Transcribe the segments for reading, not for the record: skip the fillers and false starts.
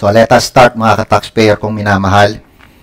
So, let us start mga ka-taxpayer kung minamahal.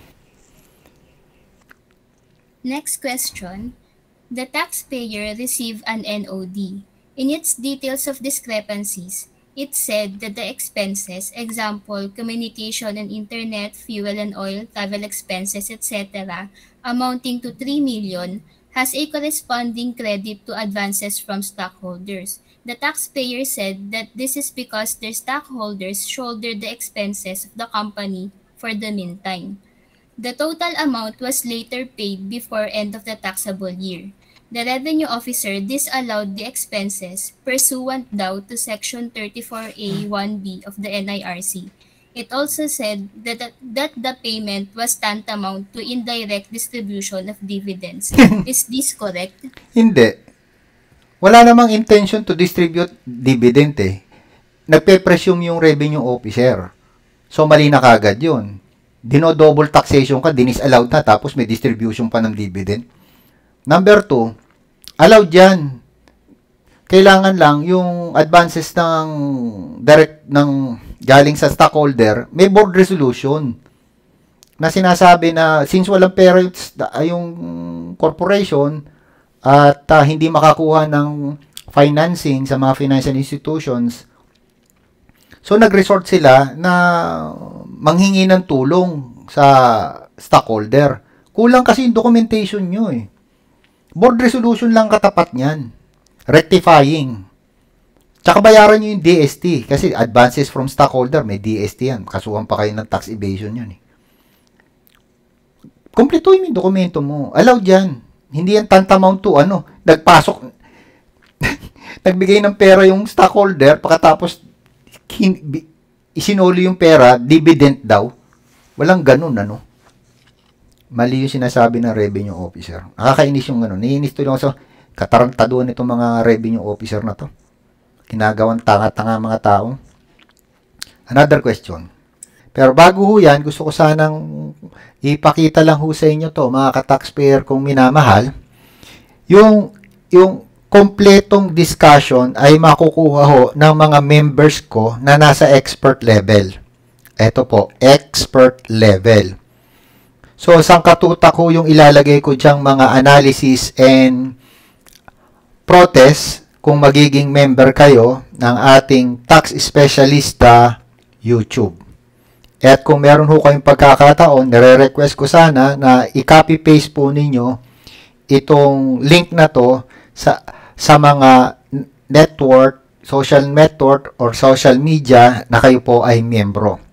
Next question. The taxpayer received an NOD. In its details of discrepancies, it said that the expenses, example, communication and internet, fuel and oil, travel expenses, etc., amounting to 3 million, has a corresponding credit to advances from stockholders. The taxpayer said that this is because their stockholders shouldered the expenses of the company for the meantime. The total amount was later paid before end of the taxable year. The revenue officer disallowed the expenses pursuant daw to Section 34A1B of the NIRC. It also said that the payment was tantamount to indirect distribution of dividends. Is this correct? Hindi. Wala namang intention to distribute dividend eh. Nagpe-presume yung revenue officer. So, mali na kagad yun. Dino-double taxation ka, dinisallowed na, tapos may distribution pa ng dividend. Number 2, allowed yan. Kailangan lang yung advances ng galing sa stockholder, may board resolution na sinasabi na since walang pera yung corporation at hindi makakuha ng financing sa mga financial institutions, so nag-resort sila na manghingi ng tulong sa stockholder. Kulang kasi yung documentation nyo eh. Board resolution lang katapat niyan. Rectifying. Tsaka bayaran nyo yung DST. Kasi advances from stockholder, may DST yan. Kasuhan pa kayo ng tax evasion yan eh. Kumpletuhin mo yung dokumento mo. Allowed yan. Hindi yan tantamount to nagpasok, nagbigay ng pera yung stockholder, pagkatapos isinuli yung pera, dividend daw. Walang ganun, Mali yung sinasabi ng revenue officer. Nakakainis yung Naiinis to lang sa katarantaduan itong mga revenue officer na to. Ginagawang tanga-tanga mga tao. Another question. Pero bago ho yan, gusto ko sanang ipakita lang ho sa inyo to, mga ka-taxpayer kung minamahal. Yung kompletong discussion ay makukuha ho ng mga members ko na nasa expert level. Ito po, expert level. So, sangkatutak ko yung ilalagay ko diyang mga analysis and protest kung magiging member kayo ng ating tax specialista YouTube. At kung meron ho kayong pagkakataon, nire-request ko sana na i-copy-paste po ninyo itong link na to sa mga network, social network, or social media na kayo po ay miyembro.